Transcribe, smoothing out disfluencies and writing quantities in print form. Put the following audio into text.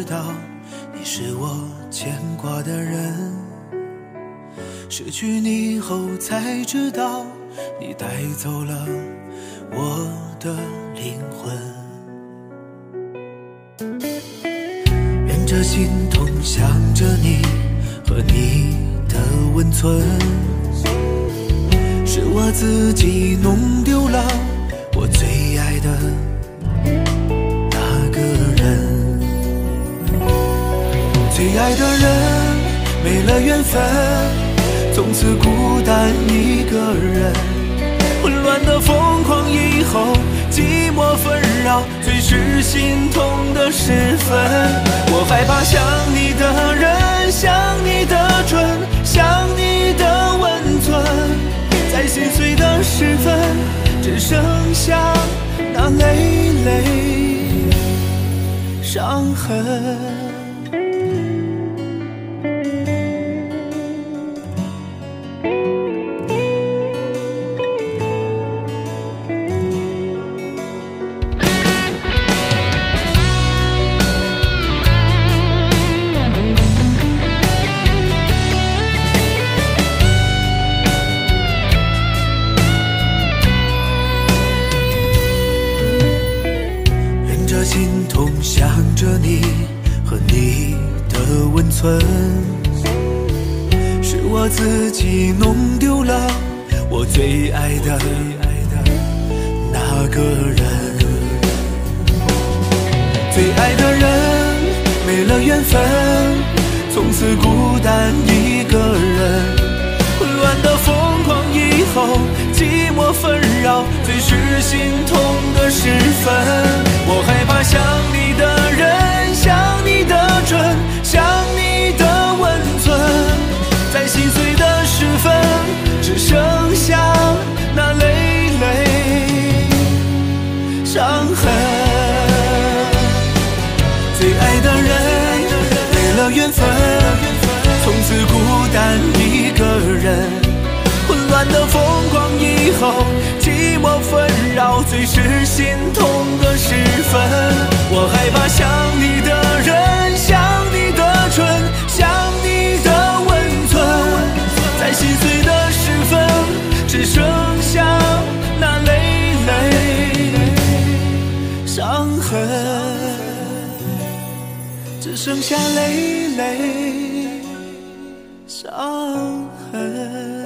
道你是我牵挂的人，失去你后才知道你带走了我的灵魂。忍着心痛想着你和你的温存，是我自己弄丢了我最爱的那个人。最爱的人没了缘分，从此孤单一个人，混乱的疯狂以后，寂寞纷扰，最是心痛的时分。我害怕想你的人，想你的唇，想你的温存，在心碎的时分，只剩下那累累伤痕。心痛想着你和你的温存，是我自己弄丢了我最爱的那个人。最爱的人没了缘分，从此孤单一个人，混乱的疯狂以后，寂寞纷扰，最是心痛的时分。我害怕想你的人，想你的唇，想你的温存，在心碎的时分，只剩下那累累伤痕。最爱的人没了缘分，从此孤单一个人，混乱的疯狂以后，寂寞纷扰，最是心痛的时分。我害怕想你的人，想你的唇，想你的温存，在心碎的时分，只剩下那累累伤痕，只剩下累累伤痕。